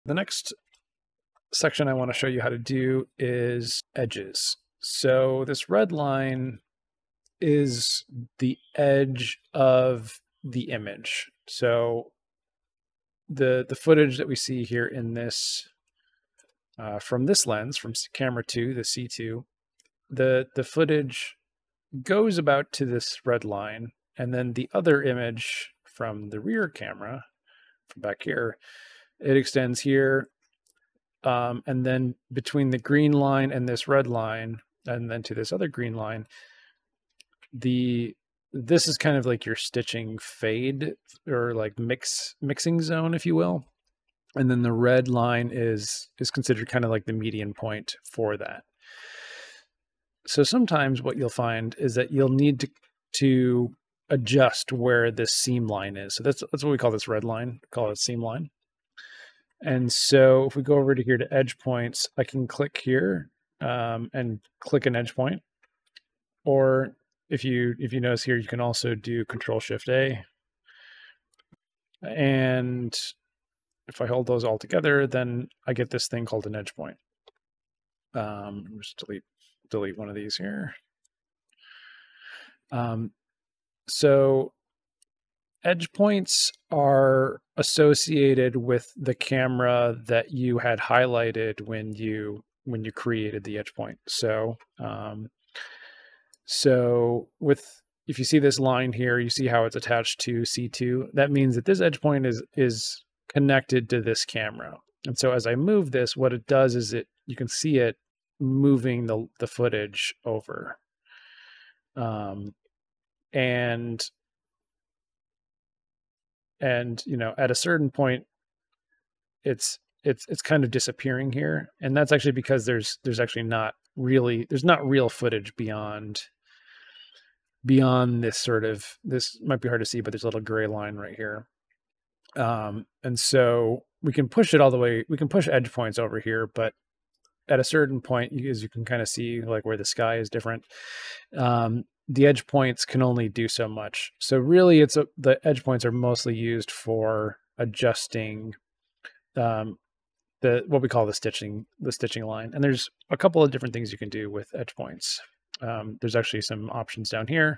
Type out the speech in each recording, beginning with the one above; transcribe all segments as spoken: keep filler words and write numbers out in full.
The next section I want to show you how to do is edges. So this red line is the edge of the image. So the the footage that we see here in this uh, from this lens, from camera two, the C two, the the footage goes about to this red line, and then the other image from the rear camera, from back here, it extends here, um, and then between the green line and this red line, and then to this other green line, the this is kind of like your stitching fade, or like mix mixing zone, if you will. And then the red line is is considered kind of like the median point for that. So sometimes what you'll find is that you'll need to to adjust where this seam line is. So that's that's what we call this red line, call it seam line. And so if we go over to here to edge points, I can click here um, and click an edge point. Or if you if you notice here, you can also do Control Shift A. And if I hold those all together, then I get this thing called an edge point. Um, just delete delete one of these here. Um, so edge points are associated with the camera that you had highlighted when you when you created the edge point. So um, so with if you see this line here, you see how it's attached to C two. That means that this edge point is is connected to this camera. And so as I move this, what it does is it you can see it moving the the footage over. Um, and and you know, at a certain point, it's it's it's kind of disappearing here, and that's actually because there's there's actually not really there's not real footage beyond beyond this sort of this might be hard to see, but there's a little gray line right here. Um, and so we can push it all the way. We can push edge points over here, but at a certain point, as you can kind of see, like where the sky is different, um, the edge points can only do so much. So really, it's a, the edge points are mostly used for adjusting um, the what we call the stitching the stitching line. And there's a couple of different things you can do with edge points. Um, there's actually some options down here.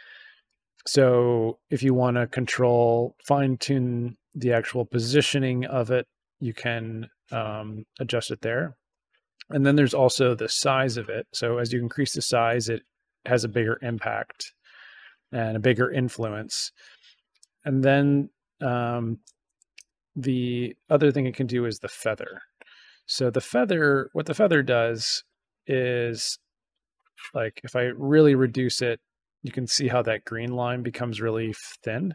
So if you want to control, fine tune the actual positioning of it, you can um, adjust it there. And then there's also the size of it. So as you increase the size, it has a bigger impact and a bigger influence. And then um, the other thing it can do is the feather. So the feather, what the feather does is, like if I really reduce it, you can see how that green line becomes really thin.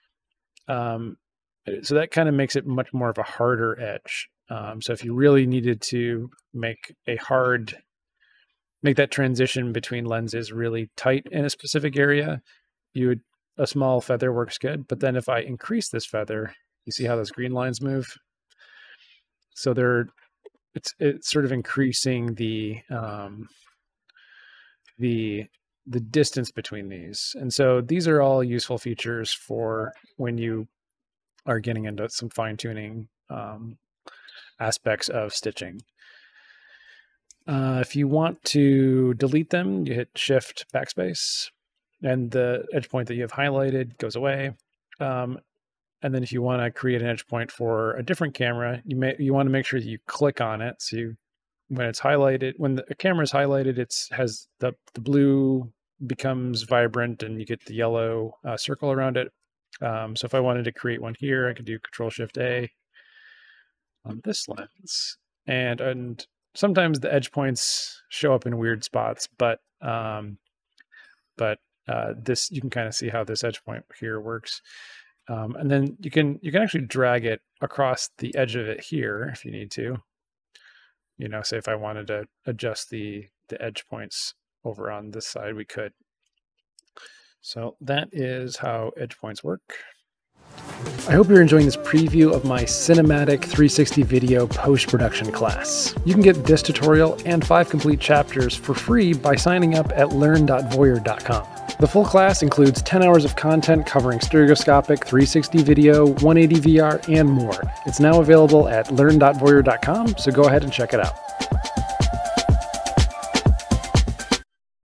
Um, so that kind of makes it much more of a harder edge. Um, so if you really needed to make a hard, make that transition between lenses really tight in a specific area, you would, a small feather works good. But then if I increase this feather, you see how those green lines move? So they're, it's, it's sort of increasing the, um, the, the distance between these. And so these are all useful features for when you are getting into some fine tuning um, aspects of stitching. Uh, if you want to delete them, you hit Shift Backspace, and the edge point that you have highlighted goes away. Um, and then if you want to create an edge point for a different camera, you may you want to make sure that you click on it. So you, when it's highlighted, when the camera is highlighted, it's has the the blue becomes vibrant, and you get the yellow uh, circle around it. Um, so if I wanted to create one here, I could do Control Shift A on this lens, and and sometimes the edge points show up in weird spots, but um, but uh, this you can kind of see how this edge point here works, um, and then you can you can actually drag it across the edge of it here if you need to. You know, say if I wanted to adjust the the edge points over on this side, we could. So that is how edge points work. I hope you're enjoying this preview of my cinematic three sixty video post-production class. You can get this tutorial and five complete chapters for free by signing up at learn dot voyeur dot com. The full class includes ten hours of content covering stereoscopic, three sixty video, one eighty V R, and more. It's now available at learn dot voyeur dot com, so go ahead and check it out.